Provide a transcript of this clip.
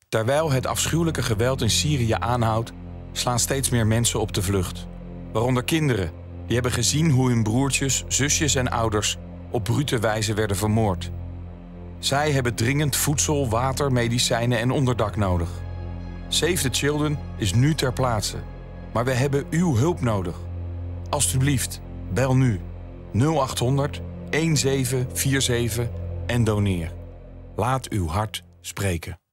Terwijl het afschuwelijke geweld in Syrië aanhoudt, slaan steeds meer mensen op de vlucht. Waaronder kinderen, die hebben gezien hoe hun broertjes, zusjes en ouders op brute wijze werden vermoord. Zij hebben dringend voedsel, water, medicijnen en onderdak nodig. Save the Children is nu ter plaatse. Maar we hebben uw hulp nodig. Alsjeblieft, bel nu 0800 1747 en doneer. Laat uw hart spreken.